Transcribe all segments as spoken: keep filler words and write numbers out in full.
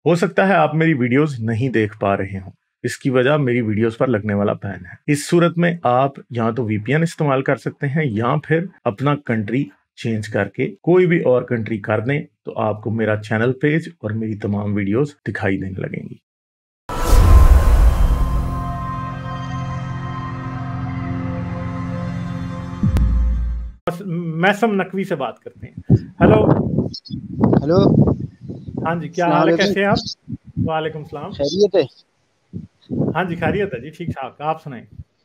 हो सकता है आप मेरी वीडियोस नहीं देख पा रहे हो, इसकी वजह मेरी वीडियोस पर लगने वाला बैन है। इस सूरत में आप या तो वीपीएन इस्तेमाल कर सकते हैं या फिर अपना कंट्री चेंज करके कोई भी और कंट्री कर दें, तो आपको मेरा चैनल पेज और मेरी तमाम वीडियोस दिखाई देने लगेंगी। मैसम नकवी से बात करते हैं। हेलो हेलो, हाँ जी, क्या हाल है, कैसे हैं आप? वालेकुम सलाम। खैरियत है? हाँ जी, खैरियत है जी, ठीक ठाक। आप सुनाएं।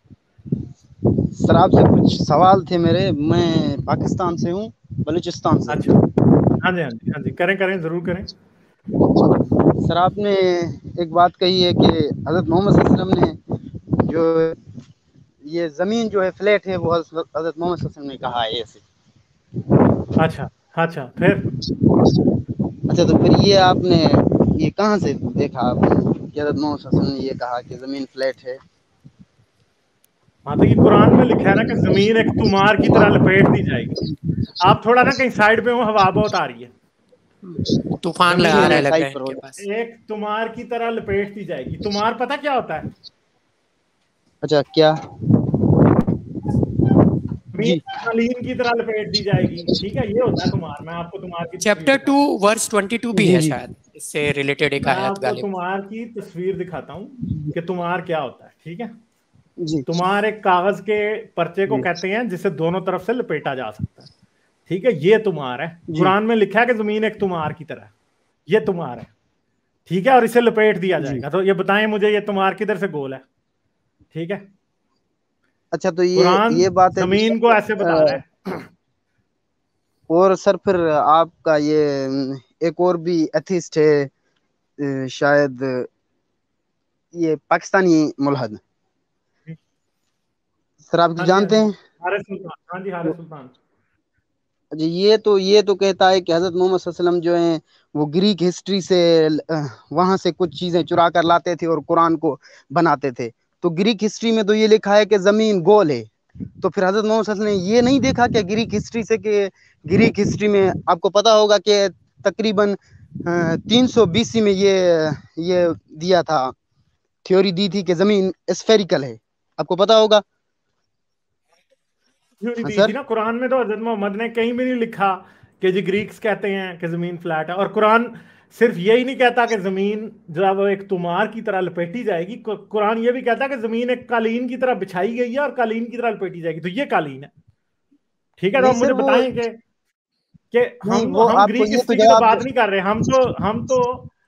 सर आपसे कुछ सवाल थे मेरे। मैं पाकिस्तान से हूँ, बलूचिस्तान से। अच्छा, हाँ जी हाँ जी हाँ जी, करें करें जरूर करें। सर आपने एक बात कही है कि हज़रत मोहम्मद सल्लल्लाहु अलैहि वसल्लम ने जो ये ज़मीन जो है फ्लैट है, वो हज़रत मोहम्मद सल्लल्लाहु अलैहि वसल्लम ने कहा है ऐसे। अच्छा अच्छा, फिर अच्छा, तो फिर ये आपने ये कहाँ से देखा आपने कि हज़रत मोहम्मद सल्लल्लाहु अलैहि वसल्लम ने ये कहा कि ज़मीन फ्लैट है? हाँ, तो ये कुरान में लिखा है ना कि जमीन एक तुमार की तरह लपेट दी जाएगी। आप थोड़ा ना कहीं साइड पे हो, हवा बहुत आ रही है। तूफान जी लगा रहा मैं है, लग रहा साइड है पर हो इनके गया। पास। एक तुमार की तरह लपेट दी जाएगी। तुमार पता क्या होता है? अच्छा, क्या? जमीन जी कालीन की तरह लपेट दी जाएगी, ठीक है, ये होता है तुमार। मैं आपको तुमार की तस्वीर चैप्टर टू दिखाता वर्स ट्वेंटी टू भी जी है जी शायद, इससे रिलेटेड हूँ एक मैं आयत आपको गालिब। तुमार की तस्वीर दिखाता हूँ कि तुमार क्या होता है, ठीक है। जी तुमार एक कागज के पर्चे को जी कहते हैं जिसे दोनों तरफ से लपेटा जा सकता है, ठीक है। ये तुमार है। जी कुरान में लिखा है कि जमीन एक तुमार की तरह, ये तुमार है, ठीक है, और इसे लपेट दिया जी। जाएगा। तो ये बताएं मुझे, ये तुमार किधर से गोल है? ठीक है, अच्छा, तो ये कुरान ये बात है तो जमीन को ऐसे बता अ, रहा है। और सर फिर आपका ये न, एक और भी एथिस्ट है, अ, शायद ये पाकिस्तानी मुल्हद। सर आप तो हाँ जी हाँ जानते जी, हैं। हारिस सुल्तान, हाँ जी, हारिस सुल्तान। जी, ये तो ये तो कहता है कि हजरत मोहम्मद सल्लल्लाहु अलैहि वसल्लम जो हैं वो ग्रीक हिस्ट्री से वहां से कुछ चीजें चुरा कर लाते थे और कुरान को बनाते थे। तो ग्रीक हिस्ट्री में तो ये लिखा है कि जमीन गोल है। तो फिर हजरत मोहम्मद सल्लल्लाहु अलैहि वसल्लम ने ये नहीं देखा कि ग्रीक हिस्ट्री से कि ग्रीक हिस्ट्री में आपको पता होगा कि तकरीबन तीन सौ बीसी में ये ये दिया था, थ्योरी दी थी कि जमीन स्फेरिकल है। आपको पता होगा। थ्योरी हाँ दी थी सर। ना कुरान में। तो हजरत मोहम्मद ने कहीं भी नहीं लिखा कि जी ग्रीक्स कहते हैं कि जमीन फ्लैट है। और कुरान सिर्फ यही नहीं कहता कि जमीन जो है वो एक तुमार की तरह लपेटी जाएगी। कु- कुरान ये भी कहता है कि जमीन एक कालीन की तरह बिछाई गई है और कालीन की तरह लपेटी जाएगी। तो ये कालीन है, ठीक है। तो नहीं आप सर, मुझे वो बताएं कि कि नहीं, हम वो हम आपको ग्रीक ये तो हिस्ट्री की तो जवाब बात दे। नहीं कर रहे। हम तो हम तो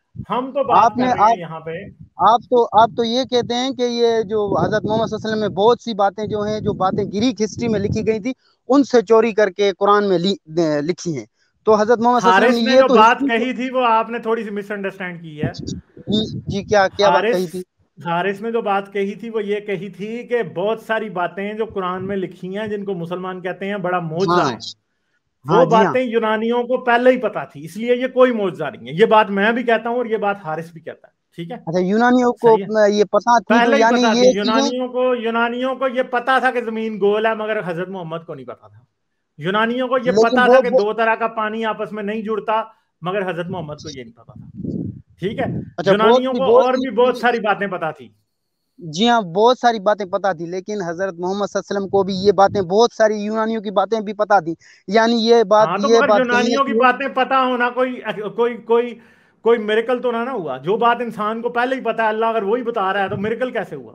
हम तो बात आपने कर रहे हैं आप यहाँ पे। आप तो आप तो ये कहते हैं कि ये जो हजरत मोहम्मद सल्लल्लाहु अलैहि वसल्लम में बहुत सी बातें जो हैं, जो बातें ग्रीक हिस्ट्री में लिखी गई थी, उनसे चोरी करके कुरान में लि, लिखी हैं। तो हजरत मोहम्मद सल्लल्लाहु अलैहि हारिस वसल्लम ने ने ये जो तो बात हिस्ट्री को कही थी वो आपने थोड़ी सी मिसअंडरस्टैंड की है। जी, जी क्या क्या बात हारिस कही थी? हारिस ने जो बात कही थी वो ये कही थी कि बहुत सारी बातें जो कुरान में लिखी हैं, जिनको मुसलमान कहते हैं बड़ा हाँ मोजा है, हाँ वो जी हाँ। बातें यूनानियों को पहले ही पता थी, इसलिए ये कोई मोजा नहीं है। ये बात मैं भी कहता हूँ और ये बात हारिस भी कहता है, ठीक है। अच्छा, यूनानियों को सही है, अ, ये पता थी, तो पहले ही यानी पता थी ये चीजें। यूनानियों को। यूनानियों को ये पता था कि जमीन गोल है, मगर हजरत मोहम्मद को नहीं पता था। यूनानियों को ये लेकिन पता था वो, कि वो दो तरह का पानी आपस में नहीं जुड़ता, मगर हजरत मोहम्मद को ये नहीं पता था, ठीक है। अच्छा, बहुत यूनानियों सी को बहुत और भी बहुत सी सारी बातें पता थी। जी हाँ, बहुत सारी बातें पता थी, लेकिन हजरत मोहम्मद सल्लल्लाहु अलैहि वसल्लम को भी ये बातें, बहुत सारी यूनानियों की बातें भी पता थी। यानी ये बात हाँ, तो ये मगर बात कही है यूनानियों की कि बातें पता होना कोई कोई कोई कोई मिरेकल तो ना ना हुआ। जो बात इंसान को पहले ही पता है, अल्लाह अगर वही बता रहा है तो मिरेकल कैसे हुआ?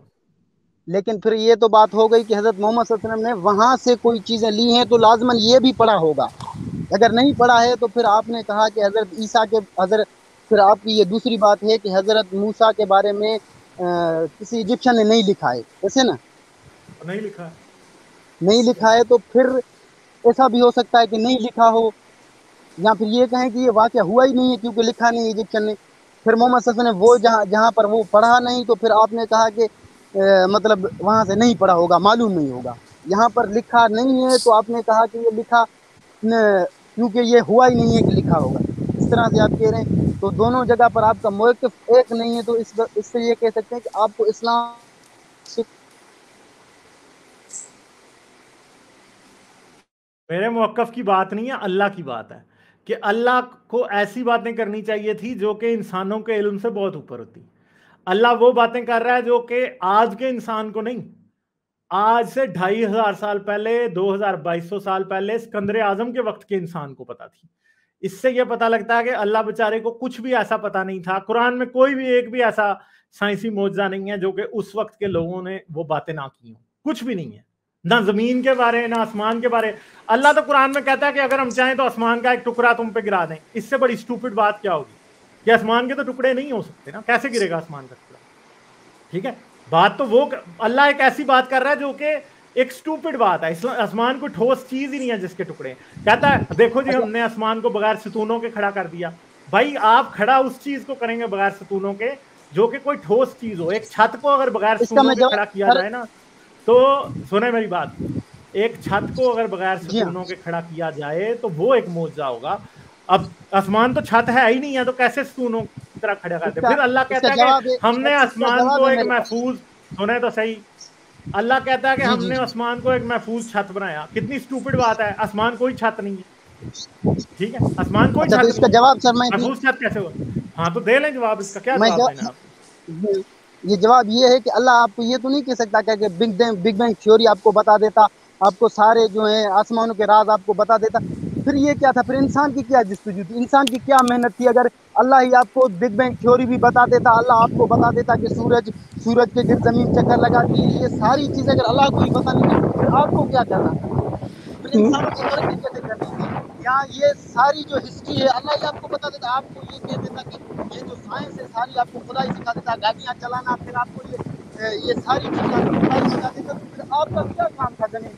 लेकिन फिर ये तो बात हो गई कि हजरत मोहम्मद सल्लल्लाहु अलैहि वसल्लम ने वहां से कोई चीजें ली हैं, तो लाजमन ये भी पढ़ा होगा। अगर नहीं पढ़ा है तो फिर आपने कहा कि हजरत ईसा के हजरत, फिर आपकी ये दूसरी बात है कि हजरत मूसा के बारे में अ, किसी इजिप्शियन ने नहीं लिखा है, ऐसे ना? तो नहीं लिखा है। नहीं लिखा है तो फिर ऐसा भी हो सकता है कि नहीं लिखा हो, या फिर ये कहें कि ये वाकया हुआ ही नहीं है क्योंकि लिखा नहीं इजिप्शियन ने। फिर मोहम्मद सल्लल्लाहु अलैहि वसल्लम ने वो जहाँ जहाँ पर वो पढ़ा नहीं, तो फिर आपने कहा कि अ, मतलब वहां से नहीं पढ़ा होगा, मालूम नहीं होगा। यहाँ पर लिखा नहीं है तो आपने कहा कि ये लिखा न, क्योंकि ये हुआ ही नहीं है कि लिखा होगा। इस तरह से आप कह रहे हैं, तो दोनों जगह पर आपका मौक़िफ़ एक नहीं है। तो इस इससे ये कह सकते हैं कि आपको इस्लाम से मेरे मौकफ की बात नहीं है, अल्लाह की बात है कि अल्लाह को ऐसी बातें करनी चाहिए थी जो कि इंसानों के इल्म से बहुत ऊपर होती। अल्लाह वो बातें कर रहा है जो कि आज के इंसान को नहीं, आज से ढाई हजार साल पहले, दो हजार बाईस सौ साल पहले सिकंदर आजम के वक्त के इंसान को पता थी। इससे यह पता लगता है कि अल्लाह बेचारे को कुछ भी ऐसा पता नहीं था। कुरान में कोई भी एक भी ऐसा साइंसी मौजूदा नहीं है जो कि उस वक्त के लोगों ने वो बातें ना की हो, कुछ भी नहीं है, ना जमीन के बारे ना आसमान के बारे। अल्लाह तो कुरान में कहता है कि अगर हम चाहें तो आसमान का एक टुकड़ा तुम पे गिरा दें। इससे बड़ी स्टूपिड बात क्या होगी कि आसमान के तो टुकड़े नहीं हो सकते ना, कैसे गिरेगा आसमान का टुकड़ा? ठीक है, बात तो वो अल्लाह एक ऐसी बात कर रहा है जो कि एक स्टूपिड बात है। आसमान कोई ठोस चीज ही नहीं है जिसके टुकड़े। कहता है देखो जी हमने आसमान को बगैर सतूनों के खड़ा कर दिया। भाई आप खड़ा उस चीज को करेंगे बगैर सतूनों के जो कि कोई ठोस चीज हो। एक छत को अगर बगैर सतूनों के खड़ा किया जाए ना, तो सुने मेरी बात, एक छत को अगर बगैर सतूनों के खड़ा किया जाए तो वो एक मौजूदा होगा। अब आसमान तो छत है ही नहीं है, तो कैसे सतूनों की तरह खड़ा करते? फिर अल्लाह कहता है कि हमने आसमान को एक महफूज, सुने तो सही, अल्लाह कहता है कि हमने आसमान को एक महफूज छत बनाया। कितनी स्टूपिड बात है, आसमान कोई छत नहीं है। ठीक है, आसमान कोई छत नहीं है। इसका जवाब सर मैं महफूज छत कैसे हुआ? हाँ तो दे लें जवाब, इसका क्या जवाब देना आप? ये जवाब ये है कि अल्लाह आपको ये तो नहीं कह सकता कि big bang big bang theory आपको बता देता, आपको सारे जो है आसमानों के राज आपको बता देता। फिर ये क्या था, फिर इंसान की क्या जस्तजू थी, इंसान की क्या मेहनत थी? अगर अल्लाह ही आपको बिग बैंग थ्योरी भी बता देता, अल्लाह आपको बता देता कि सूरज सूरज के गिर्द जमीन चक्कर लगाती है, ये सारी चीजें अगर अल्लाह को ही बता नहीं, फिर आपको क्या करना था? फिर इंसानों को तरक्की कैसे करनी थी? यहाँ ये सारी जो हिस्ट्री है अल्लाह ही आपको बता देता। आपको ये कह देता कि ये जो साइंस है सारी आपको खुदा ही सिखा देता, गाड़ियाँ चलाना, फिर आपको ये ये सारी चीजें आपको खुदा ही सिखा देता। तो फिर आपका क्या काम था जमीन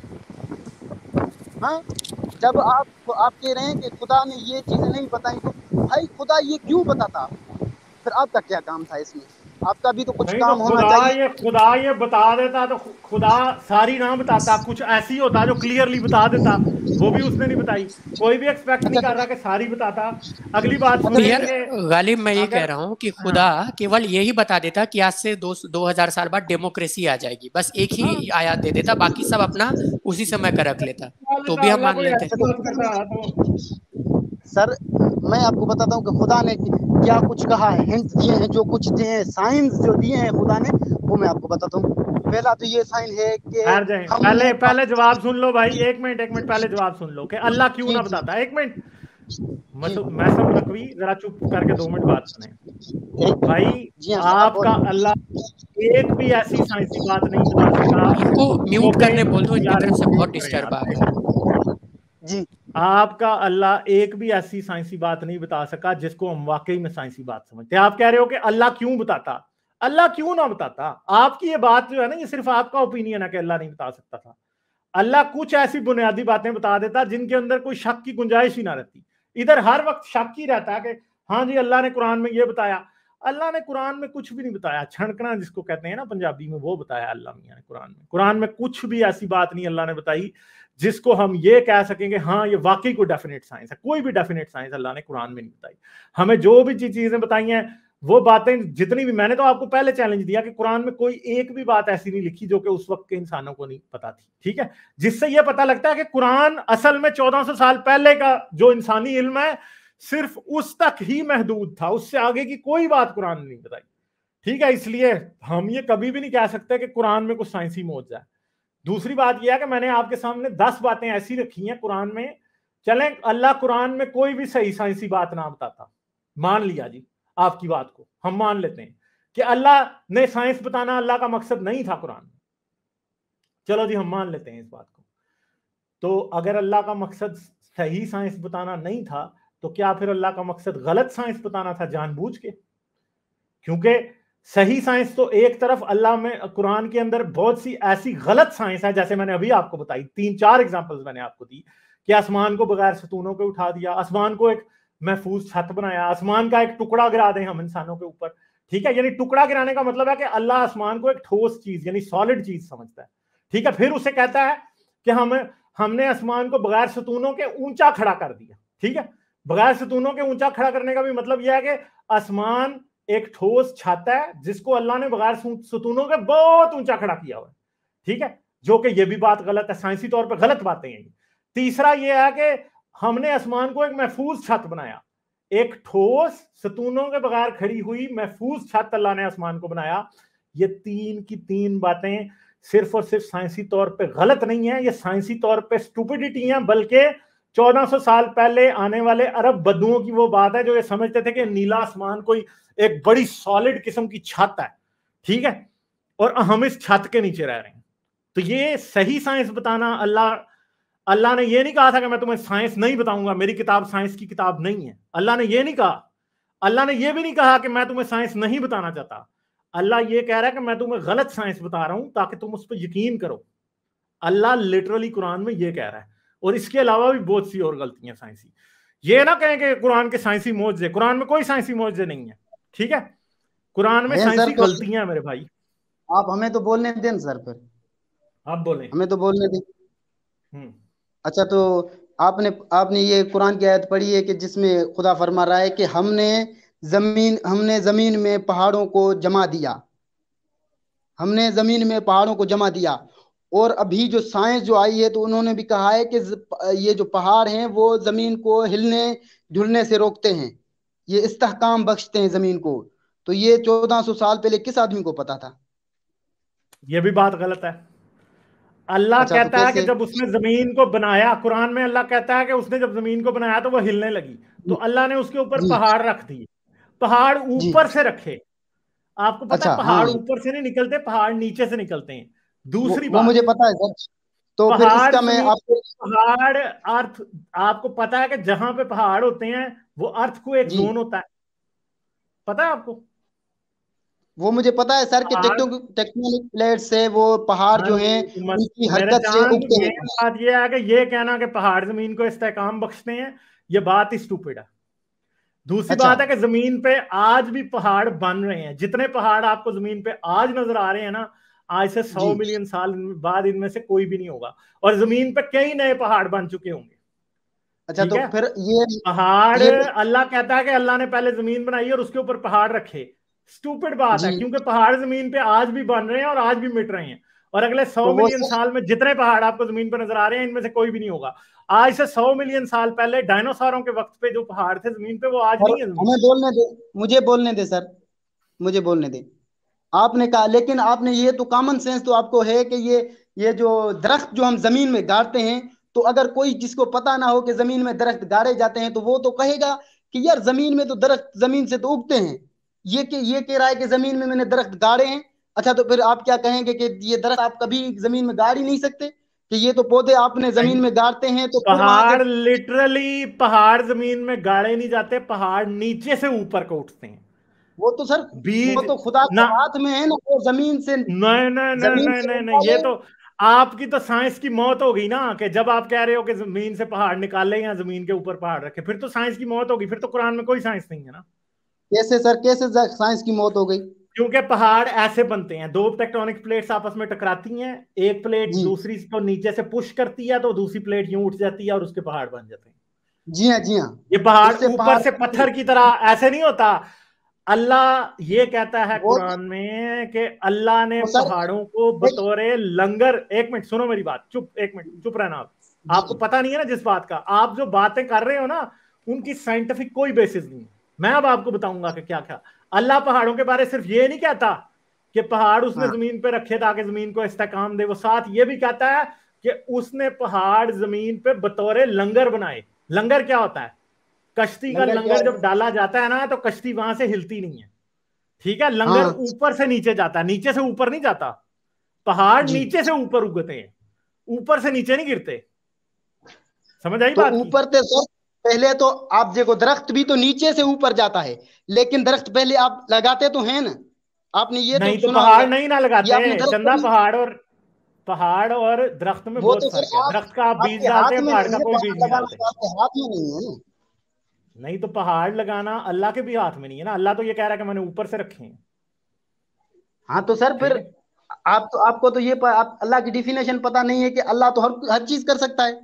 पर? हाँ, जब आप आप कह रहे हैं कि खुदा ने ये चीजें नहीं बताई, तो भाई खुदा ये क्यों बताता? फिर आपका क्या काम था इसमें? आपका भी तो कुछ काम तो होना खुदा चाहिए। ये खुदा ये बता देता तो खुदा सारी ना बताता, कुछ ऐसी होता जो क्लियरली बता देता, वो भी उसने नहीं बताई। कोई भी एक्सपेक्ट नहीं कर रहा कि सारी बताता। अगली बात सुनिए यार कि गालिब मैं ये अगर- कह रहा हूँ कि खुदा हाँ। केवल यही बता देता कि आज से दो दो हजार साल बाद डेमोक्रेसी आ जाएगी, बस एक ही आयात दे देता, बाकी सब अपना उसी समय का रख लेता, तो भी हम मान कोई लेते। ऐसी बात करता तो सर मैं आपको बताता हूँ कि खुदा ने क्या कुछ कहा है, हिंट दिए हैं, जो कुछ दिए हैं, साइंस जो दिए हैं खुदा ने, वो मैं आपको बताता हूँ। पहला तो ये साइन है कि ठहर जाए, पहले पहले जवाब सुन लो भाई, एक मिनट एक मिनट पहले जवाब सुन लो कि अल्लाह क्यों ना बताता। एक मिनट मैसम नकवी, जरा चुप करके दो मिनट बात सुने भाई। आपका अल्लाह एक भी ऐसी साइंसी बात नहीं बता सकता। इनको म्यूट करने बोल दो, इनकी तरफ से बहुत डिस्टर्ब आ रहा है। जी, आपका अल्लाह एक भी ऐसी साइंसी बात नहीं बता सका जिसको हम वाकई में साइंसी बात समझते हैं। आप कह रहे हो कि अल्लाह क्यों बताता, अल्लाह क्यों ना बताता? आपकी ये बात जो है ना, ये सिर्फ आपका ओपिनियन है कि अल्लाह नहीं बता सकता था। अल्लाह कुछ ऐसी बुनियादी बातें बता देता जिनके अंदर कोई शक की गुंजाइश ही ना रहती। इधर हर वक्त शक ही रहता है कि हाँ जी अल्लाह ने कुरान में ये बताया। अल्लाह ने कुरान में कुछ भी नहीं बताया। छणकना जिसको कहते हैं ना पंजाबी में, वो बताया अल्लाह मियां ने कुरान में। कुरान में कुछ भी ऐसी बात नहीं अल्लाह ने बताई जिसको हम ये कह सकेंगे हाँ ये वाकई कोई डेफिनेट साइंस है। कोई भी डेफिनेट साइंस अल्लाह ने कुरान में नहीं बताई। हमें जो भी चीजें बताई हैं, वो बातें जितनी भी, मैंने तो आपको पहले चैलेंज दिया कि कुरान में कोई एक भी बात ऐसी नहीं लिखी जो कि उस वक्त के इंसानों को नहीं पता थी। ठीक है, जिससे यह पता लगता है कि कुरान असल में चौदह सौ साल पहले का जो इंसानी इल्म है सिर्फ उस तक ही महदूद था, उससे आगे की कोई बात कुरान ने नहीं बताई। ठीक है, इसलिए हम ये कभी भी नहीं कह सकते कि कुरान में कुछ साइंसी मौजूद है। दूसरी बात यह है कि मैंने आपके सामने दस बातें ऐसी रखी हैं कुरान में। चलें अल्लाह कुरान में कोई भी सही साइंसी बात ना बताता, मान लिया जी आपकी बात को, हम मान लेते हैं कि अल्लाह ने साइंस बताना अल्लाह का मकसद नहीं था कुरान में। चलो जी हम मान लेते हैं इस बात को। तो अगर अल्लाह का मकसद सही साइंस बताना नहीं था, तो क्या फिर अल्लाह का मकसद गलत साइंस बताना था जानबूझ के? क्योंकि सही साइंस तो एक तरफ, अल्लाह में कुरान के अंदर बहुत सी ऐसी गलत साइंस है, जैसे मैंने अभी आपको बताई, तीन चार एग्जांपल्स मैंने आपको दी कि आसमान को बगैर सतूनों के उठा दिया, आसमान को एक महफूज छत बनाया, आसमान का एक टुकड़ा गिरा दें हम इंसानों के ऊपर। ठीक है, यानी टुकड़ा गिराने का मतलब है कि अल्लाह आसमान को एक ठोस चीज यानी सॉलिड चीज समझता है। ठीक है, फिर उसे कहता है कि हम हमने आसमान को बगैर सतूनों के ऊंचा खड़ा कर दिया। ठीक है, बगैर सतूनों के ऊंचा खड़ा करने का भी मतलब यह है कि आसमान एक ठोस छत है जिसको अल्लाह ने बगैर सतूनों के बहुत ऊंचा खड़ा किया हुआ है। ठीक है, जो कि ये भी बात गलत है, साइंसी तौर पर गलत बातें हैं। तीसरा यह है कि हमने आसमान को एक महफूज छत बनाया, एक ठोस सतूनों के बगैर खड़ी हुई महफूज छत अल्लाह ने आसमान को बनाया। ये तीन की तीन बातें सिर्फ और सिर्फ साइंसी तौर पे गलत नहीं है, ये साइंसी तौर पे स्टूपिडिटी है, बल्कि चौदह सौ साल पहले आने वाले अरब बद्दुओं की वो बात है जो ये समझते थे कि नीला आसमान कोई एक बड़ी सॉलिड किस्म की छत है, ठीक है, और हम इस छत के नीचे रह रहे हैं। तो ये सही साइंस बताना, अल्लाह अल्लाह ने ये नहीं कहा था कि मैं तुम्हें साइंस नहीं बताऊंगा, मेरी किताब साइंस की किताब नहीं है। अल्लाह ने ये नहीं कहा। अल्लाह ने ये भी नहीं कहा कि मैं तुम्हें साइंस नहीं बताना चाहता। अल्लाह ये कह रहा है कि मैं तुम्हें गलत साइंस बता रहा हूं ताकि तुम उस पर यकीन करो। अल्लाह लिटरली कुरान में ये कह रहा है, और इसके अलावा भी बहुत सी और गलतियां साइंसी। ये ना कहें कि कुरान के साइंसी मौजे, कुरान में कोई साइंसी मौजे नहीं है, ठीक है, कुरान में साइंसी तो गलतियां मेरे भाई। आप हमें तो बोलने दें सर, फिर आप बोले। हमें तो बोलने दें। हम्म अच्छा, तो आपने आपने ये कुरान की आयत पढ़ी है कि जिसमें खुदा फरमा रहा है कि हमने जमीन हमने जमीन में पहाड़ों को जमा दिया, हमने जमीन में पहाड़ों को जमा दिया। और अभी जो साइंस जो आई है तो उन्होंने भी कहा है कि ये जो पहाड़ हैं वो जमीन को हिलने ढुलने से रोकते हैं, ये इस्तेहकाम बख्शते हैं जमीन को। तो ये चौदह सौ साल पहले किस आदमी को पता था? ये भी बात गलत है। अल्लाह अच्छा, तो कहता है कि कैसे? जब उसने जमीन को बनाया, कुरान में अल्लाह कहता है कि उसने जब जमीन को बनाया तो वो हिलने लगी, तो अल्लाह ने उसके ऊपर जी पहाड़ रख दिए। पहाड़ जी। ऊपर से रखे। आपको पता अच्छा, है हाँ, पहाड़ ऊपर से नहीं निकलते, पहाड़ नीचे से निकलते हैं। वो दूसरी वो बात, मुझे पता है सर। तो फिर पहाड़ इसका मैं जमीन, आपको। पहाड़ अर्थ, आपको पता है कि जहां पे पहाड़ होते हैं वो अर्थ को एक जी, जोन होता है, पता है आपको? वो मुझे पता है सर कि पहाड़, टेक्टोनिक प्लेट से वो पहाड़ हाँ जो हैं जी, मत, उनकी मेरे हरकत से चांद, उगते मेन हैं। बात ये है कि ये कहना कि पहाड़ जमीन को इस्तेहकाम बख्शते हैं, ये बात ही स्टूपिड है। दूसरी अच्छा, बात है कि जमीन पे आज भी पहाड़ बन रहे हैं। जितने पहाड़ आपको जमीन पे आज नजर आ रहे हैं ना, आज से जी। सौ मिलियन साल बाद इनमें से कोई भी नहीं होगा, और जमीन पे कई नए पहाड़ बन चुके होंगे, अच्छा, ठीक तो है। फिर ये पहाड़, ये अल्लाह कहता है कि अल्लाह ने पहले जमीन बनाई और उसके ऊपर पहाड़ रखे। स्टूपिड बात है, जी। क्योंकि पहाड़ जमीन पे आज भी बन रहे हैं और आज भी मिट रहे हैं, और अगले सौ तो वो मिलियन सर, साल में जितने पहाड़ आपको जमीन पर नजर आ रहे हैं इनमें से कोई भी नहीं होगा। आज से सौ मिलियन साल पहले डायनासोरों के वक्त पे जो पहाड़ थे जमीन पे, वो आज और नहीं है जमीन हमें पे। बोलने दे, मुझे बोलने दे सर, मुझे बोलने दे। आपने कहा, लेकिन आपने ये तो कॉमन सेंस तो आपको है कि ये ये जो दरख्त जो हम जमीन में गाड़ते हैं, तो अगर कोई जिसको पता ना हो कि जमीन में दरख्त गाड़े जाते हैं तो वो तो कहेगा कि यार जमीन में तो दरख्त जमीन से तो उगते हैं। ये कि ये कह रहा है कि जमीन में मैंने दरख्त गाड़े हैं। अच्छा, तो फिर आप क्या कहेंगे कि ये दरख्त आप कभी जमीन में गाड़ ही नहीं सकते, कि ये तो पौधे आपने जमीन नहीं, में गाड़ते हैं तो फिर वहां से। पहाड़ लिटरली, पहाड़ जमीन में गाड़े नहीं जाते, पहाड़ नीचे से ऊपर को उठते हैं। वो तो सर, वो बीज तो खुदा के ना, हाथ में है ना, वो जमीन से नहीं नहीं नहीं जमीन नहीं से नहीं नहीं, ये निकाले। तो आपकी तो साइंस की मौत हो गई ना, कि जब आप कह रहे हो कि जमीन से पहाड़ निकाले या जमीन के ऊपर पहाड़ रखे, फिर तो साइंस की मौत होगी, फिर तो कुरान में कोई साइंस नहीं है ना। कैसे सर, कैसे साइंस की मौत हो गई? क्योंकि पहाड़ ऐसे बनते हैं, दो टेक्टोनिक प्लेट्स आपस में टकराती हैं, एक प्लेट जी दूसरी को नीचे से पुश करती है तो दूसरी प्लेट यूं उठ जाती है और उसके पहाड़ बन जाते हैं। जी हाँ, जी हाँ। ये पहाड़ उससे ऊपर पहाड़। से पत्थर की तरह ऐसे नहीं होता। अल्लाह ये कहता है वो कुरान में कि अल्लाह ने तो सर पहाड़ों को एक- बतौरे लंगर, एक मिनट सुनो मेरी बात, चुप, एक मिनट चुप रहना आप। आपको जी, पता नहीं है ना जिस बात का आप जो बातें कर रहे हो ना, उनकी साइंटिफिक कोई बेसिस नहीं है। मैं अब आपको बताऊंगा कि क्या क्या। अल्लाह पहाड़ों के बारे सिर्फ ये नहीं कहता कि पहाड़ उसने हाँ, जमीन पे रखे ताकि जमीन को इस्तेकाम दे, वो साथ ये भी कहता है कि उसने पहाड़ जमीन पे बतौरे लंगर बनाए। लंगर क्या होता है? कश्ती का लंगर क्या लंगर है? जब डाला जाता है ना तो कश्ती वहां से हिलती नहीं है, ठीक है। लंगर हाँ ऊपर से नीचे जाता है, नीचे से ऊपर नहीं जाता। पहाड़ जी। नीचे से ऊपर उगते हैं, ऊपर से नीचे नहीं गिरते। समझ आई तो बात की? ऊपर से सर, पहले तो आप देखो, दरख्त भी तो नीचे से ऊपर जाता है, लेकिन दरख्त पहले आप लगाते तो हैं ना। आपने ये तो नहीं तो सुना पहाड़ होगा, नहीं ना ये लगाते आपने दरख्त चंदा। कभी। पहाड़ और पहाड़ और दरख्त में वो बहुत तो फर्क सर है। आप, दरख्त का आप बीज आपके डालते हाथ हैं, में पहाड़ नहीं का है, कोई बीज पहाड़ नहीं लगाना डालते। तो आपके हाथ में नहीं है ना। नहीं तो पहाड़ लगाना अल्लाह के भी हाथ में नहीं है ना। अल्लाह तो ये कह रहा है कि मैंने ऊपर से रखे हैं, हाँ, तो सर फिर ठीक है। आप तो आपको तो ये प, आप अल्लाह की डिफिनेशन पता नहीं है कि अल्लाह तो हर हर चीज कर सकता है।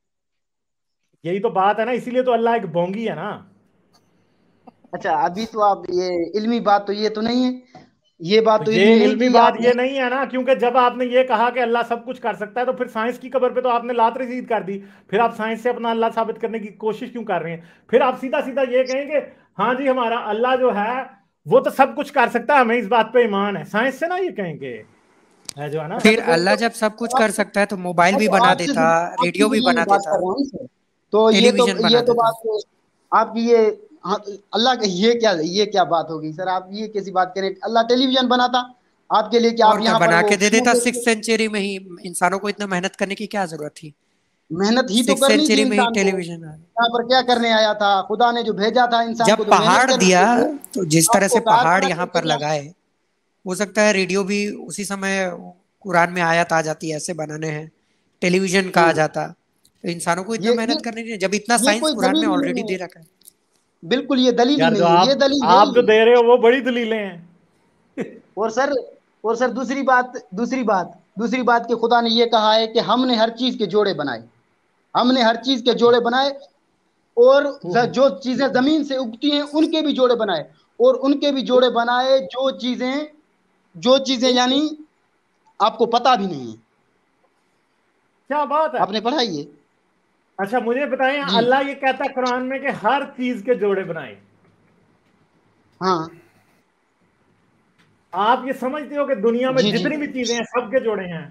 यही तो बात है ना, इसीलिए तो अल्लाह एक बोंगी है ना। अच्छा, अभी तो आप ये इल्मी बात तो ये तो नहीं है। ये बात तो तो ये इल्मी है इल्मी कि बात आपने ये नहीं है ना, क्योंकि जब आपने ये कहा कि अल्लाह सब कुछ कर सकता है तो फिर साइंस की कबर पे तो आपने लात रसीद कर दी। फिर आप साइंस से अपना अल्लाह साबित करने की कोशिश क्यों कर रहे हैं? फिर आप सीधा सीधा ये कहेंगे हाँ जी हमारा अल्लाह जो है वो तो सब कुछ कर सकता है, हमें इस बात पे ईमान है, साइंस से ना ये कहेंगे है जो है ना। अच्छा फिर तो फिर अल्लाह तो जब सब कुछ कर आप सकता है तो मोबाइल मैं भी तो बना आपसे देता, सिर्फ आपकी रेडियो भी दुनिया में बना बात कर देता, रहा हूँ सर। तो ये तो टेलीविजन ये बना तो देता। बात आपकी ये हाँ, अल्लाह का ये क्या ये क्या बात होगी सर? आप ये कैसी बात करें? अल्लाह टेलीविजन बनाता आपके लिए कि और आप क्या यहाँ पर बना वो के दे फिल्में देता, देखिए। सिक्स सेंचुरी में ही। इंसानों को इतना मेहनत करने की क्या जरूरत थी? मेहनत ही तो सिक्स करनी थी सेंचुरी में ही इंसान को। टेलीविजन आ गया। यहाँ पर क्या करने आया था? खुदा ने जो भेजा था इंसान को जब तो मेहनत पहाड़ करनी दिया, थी। तो जिस तरह आपको से पहाड़ कारखाना यहाँ चल पर चला। लगाए, हो सकता है रेडियो भी उसी समय कुरान में आयत आ जाती है ऐसे बनाने हैं, टेलीविजन का आ हाँ जाता। तो इंसानों को इतना ये ये मेहनत करनी नहीं है, जब इतना ये साइंस कोई कुरान में दलील ही ऑलरेडी नहीं दे है। रखा है। बिल्कुल ये दलील ही यार जो नहीं है, ये आप दलील है ही आप जो नहीं। दे रहे हो वो बड़ी दलीलें हैं। और सर और सर दूसरी बात दूसरी बात दूसरी बात कि खुदा ने ये कहा है कि हमने हर चीज के जोड़े बनाए। हमने हर चीज के जोड़े बनाए और ज- जो चीजें जमीन से उगती हैं उनके भी जोड़े बनाए। और उनके भी जोड़े बनाए जो चीजें जो चीजें यानी आपको पता भी नहीं है। क्या बात है। आपने पढ़ा ये? अच्छा मुझे बताएं, जी अल्लाह ये कहता है कुरान में कि हर चीज के जोड़े बनाए। हाँ आप ये समझते हो कि दुनिया में जी जी जितनी भी चीजें हैं सबके जोड़े हैं?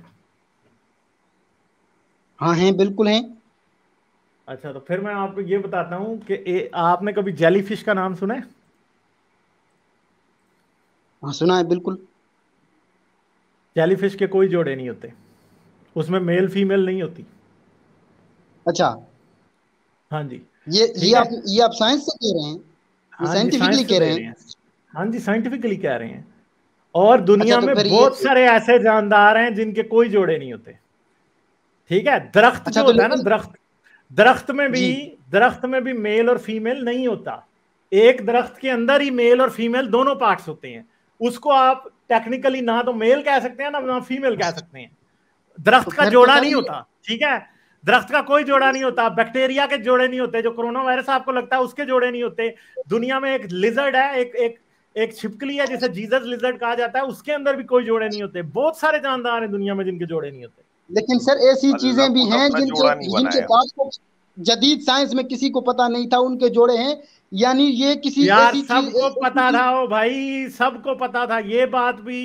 हाँ हैं बिल्कुल हैं। अच्छा तो फिर मैं आपको ये बताता हूं कि ए, आपने कभी जेलीफिश का नाम सुना है? हाँ सुना है बिल्कुल। जेलीफिश के कोई जोड़े नहीं होते, उसमें मेल फीमेल नहीं होती। अच्छा हाँ जी। ये ये ठीक है। आप ये आप साइंस से कह रहे हैं? ये हाँ जी साइंटिफिकली साइंस से कह दे रहे रहे हैं? हैं। हाँ जी साइंटिफिकली कह रहे हैं। और अच्छा दुनिया तो में फिर ये बहुत सारे ऐसे जानदार हैं जिनके कोई जोड़े नहीं होते। ठीक है। दरख्त अच्छा जो तो होता है ना, लेकिन दरख्त दरख्त में भी जी दरख्त में भी मेल और फीमेल नहीं होता। एक दरख्त के अंदर ही मेल और फीमेल दोनों पार्ट्स होते हैं। उसको आप टेक्निकली ना तो मेल कह सकते हैं ना ना फीमेल कह सकते हैं। तो दरख्त का फिर तो जोड़ा सर नहीं ये होता। ठीक है। दरख्त का कोई जोड़ा नहीं होता, बैक्टीरिया के जोड़े नहीं होते, जो कोरोना वायरस आपको लगता है उसके जोड़े नहीं होते। दुनिया में एक लिजर्ड है, एक एक एक छिपकली है जिसे जीसस लिजर्ड कहा जाता है, उसके अंदर भी कोई जोड़े नहीं होते। बहुत सारे जानदार हैं दुनिया में जिनके जोड़े नहीं होते। लेकिन सर ऐसी अल्लाह चीजें भी खुद हैं अपना जिनके जोड़ा नहीं जिनके बनाया। पास को जदीद साइंस में किसी को पता नहीं था उनके जोड़े हैं। यानी ये किसी यार ऐसी चीज सबको ऐसी पता चीज था ओ भाई, सबको पता था ये बात भी।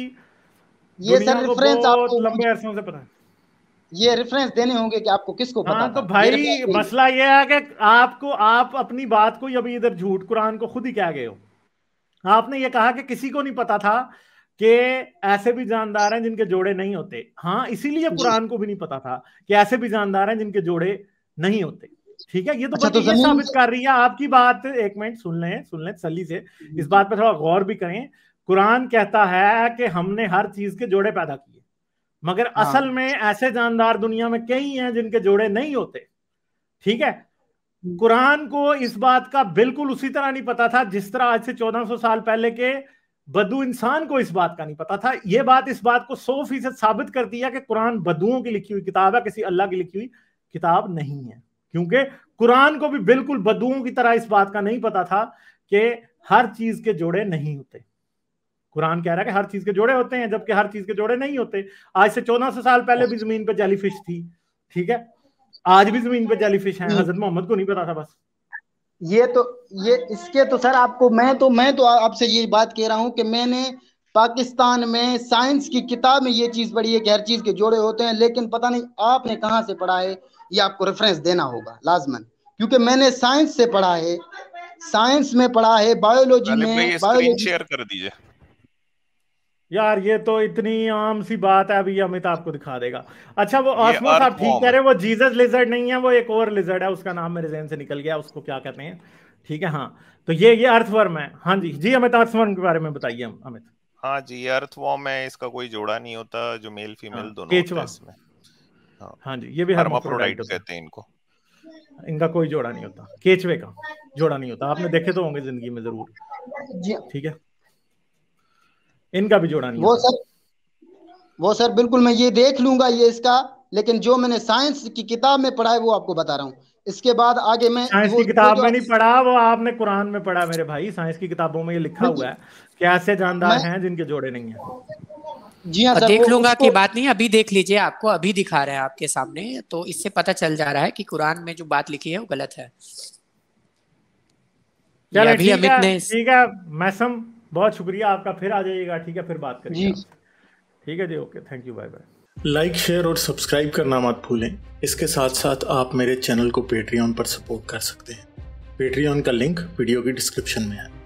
ये सर दुनिया को रेफरेंस बहुत आपको लंबे अरसों से पता है। ये रेफरेंस देने होंगे कि आपको किसको पता हाँ तो था। ये रेफरेंस भाई देंगे। मसला ये है कि आपको आप अपनी बात को ही अभी इधर झूठ कुरान को खुद ही कह गए हो। आपने ये कहा कि किसी को नहीं पता था कि ऐसे भी जानदार हैं जिनके जोड़े नहीं होते। हाँ इसीलिए जी कुरान को भी नहीं पता था कि ऐसे भी जानदार हैं जिनके जोड़े नहीं होते। ठीक है। ये तो अच्छा बल्कि तो ये जमीन साबित कर रही है आपकी बात। एक मिनट सुन लें सुन लें तसल्ली से, इस बात पर थोड़ा गौर भी करें। कुरान कहता है कि हमने हर चीज के जोड़े पैदा किए, मगर असल हाँ में ऐसे जानदार दुनिया में कई हैं जिनके जोड़े नहीं होते। ठीक है। कुरान को इस बात का बिल्कुल उसी तरह नहीं पता था जिस तरह आज से चौदह सौ साल पहले के बदू इंसान को इस बात का नहीं पता था। यह बात इस बात को सौ फीसद साबित करती है कि कुरान बदुओं की लिखी हुई किताब है, किसी अल्लाह की लिखी हुई किताब नहीं है। क्योंकि कुरान को भी बिल्कुल बदुओं की तरह इस बात का नहीं पता था कि हर चीज के जोड़े नहीं होते। कुरान कह रहा है कि हर चीज के जोड़े होते हैं, जबकि हर चीज के जोड़े नहीं होते। आज से चौदह सौ साल पहले भी जमीन पर जेलीफिश थी। ठीक है। आज भी जमीन पे जेलीफिश हैं, हजरत मोहम्मद को नहीं पता था बस। ये तो ये इसके तो सर आपको मैं तो मैं तो आपसे ये बात कह रहा हूं कि मैंने पाकिस्तान में साइंस की किताब में ये चीज पढ़ी है कि हर चीज के जोड़े होते हैं। लेकिन पता नहीं आपने कहाँ से पढ़ा है, ये आपको रेफरेंस देना होगा लाजमन। क्योंकि मैंने साइंस से पढ़ा है, साइंस में पढ़ा है, बायोलॉजी गालिब भाई में ये स्क्रीन बायोलॉजी। शेयर कर दीजिए। यार ये तो इतनी आम सी बात है, अभी अमित आपको दिखा देगा। अच्छा वो ये आसमा साहब ठीक अर्थवॉर्म कह है। रहे हैं, वो जीसस लिजर्ड नहीं है, वो एक और लिजर्ड है, उसका नाम मेरे जहन से निकल गया, उसको क्या कहते हैं। ठीक है। हाँ तो ये ये अर्थवर्म है। हाँ जी जी अमित अर्थवर्म के बारे में बताइए अमित। हाँ जी, ये अर्थवॉर्म है, इसका कोई जोड़ा नहीं होता, जो मेल हाँ फीमेल दोनों होता है केचवा। इसमें। हाँ, हाँ जी ये भी हर्माफ्रोडाइट हर्माफ्रोडाइट होता कहते हैं इनको। है। इनका कोई जोड़ा नहीं होता, केचवे का जोड़ा नहीं होता। आपने देखे तो होंगे जिंदगी में जरूर। जी ठीक है। इनका भी जोड़ा नहीं वो होता। सर वो सर बिल्कुल मैं ये देख लूंगा ये इसका। लेकिन जो मैंने साइंस की किताब में पढ़ा है वो आपको बता रहा हूँ इसके बाद आगे मैं साइंस की किताब में नहीं पढ़ा, वो आपने कुरान में पढ़ा मेरे भाई। साइंस की किताबों में ये लिखा हुआ है कि ऐसे जानदार हैं जिनके जोड़े नहीं हैं। जी हाँ सर, देख लूंगा की बात नहीं, अभी देख लीजिए, आपको अभी दिखा रहे हैं आपके सामने, तो इससे पता चल जा रहा है कि कुरान में जो बात लिखी है वो गलत है। चलिए ठीक है, ठीक है मैसम, बहुत शुक्रिया आपका, फिर आ जाइएगा, ठीक है, फिर बात करेंगे। ठीक है जी, okay, thank you, bye bye. Like, share और सब्सक्राइब करना मत भूलें। इसके साथ साथ आप मेरे चैनल को पेट्रियन पर सपोर्ट कर सकते हैं। पेट्रियन का लिंक वीडियो की डिस्क्रिप्शन में है।